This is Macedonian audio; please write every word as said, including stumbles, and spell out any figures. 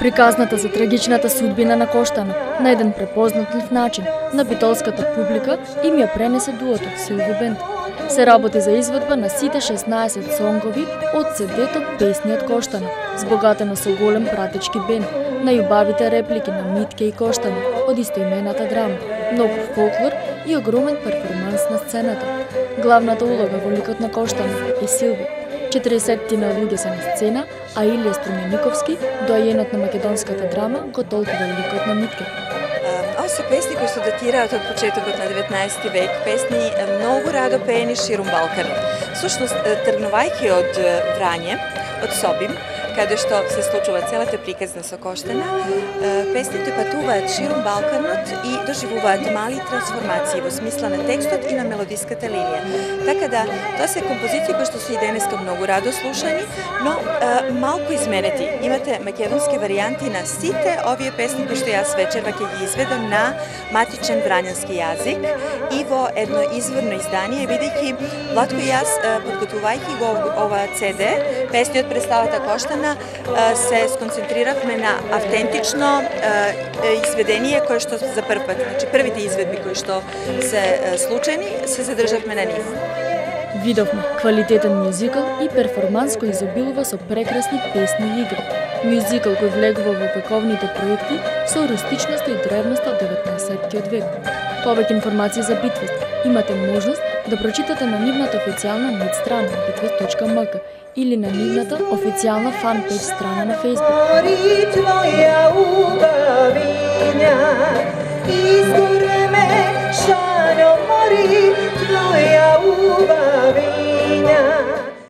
Приказната за трагичната судбина на Коштано на еден препознатлив начин на битолската публика им ја пренесе дуото Силви Бенд. Се работи за изведба на сите шеснаесет сонгови од седето Песниот Коштано, збогатено со голем пратечки бенд, најубавите реплики на Митке и Коштано од истоимената драма, многу фолклор и огромен перформанс на сцената. Главната улога во ликот на Коштано е Силви. четириесеттина луѓе се на сцена, а Илија Струмениковски, доајенот на македонската драма, го толкува ликот на Митке. Ови се песни кои се датираат од почетокот на деветнаесети век, песни многу радо пеени ширум Балканот. Всушност, тргнувајќи од Врање, од Собим, каде што се случува целата приказна со Коштана, песните патуваат ширум Балканот и доживуваат мали трансформации во смисла на текстот и на мелодиската линија. Така да, тоа се композиции кои што се и денеска многу радо слушани, но а, малку изменети. Имате македонски варијанти на сите овие песни кои што јас вечерва ќе ги изведам на матичен врањански јазик и во едно изворно издание, бидејќи Владко и јас, подготвувајќи го ова це де, песни од представата Коштана, се сконцентриравме на автентично изведение кое што за прв пат, значи првите изведби кои што се случајни, се задржавме на нив. Видовме квалитетен мюзикал и перформанс кој изобилува со прекрасни песни и игри. Мюзикал кој влегува во вековните проекти со рустичноста и древноста од деветнаесеттиот век. Повеќе информации за Битвест имате можност да прочитате на нивната официјална нет страна битвест точка ем ка или на нивната официјална фан пејдж страна на Facebook.